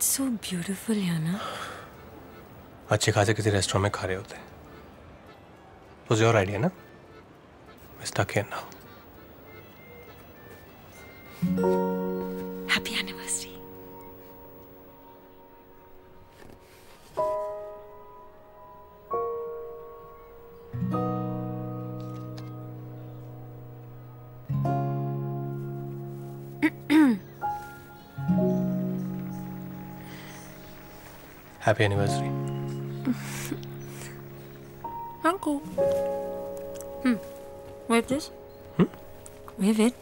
It's so beautiful here, ना? अच्छे खासे किसी रेस्टोरेंट में खा रहे होते. Was your idea, ना? I'm stuck here now. Happy anniversary. Happy anniversary. Uncle. Wave this. Hmm? Wave it.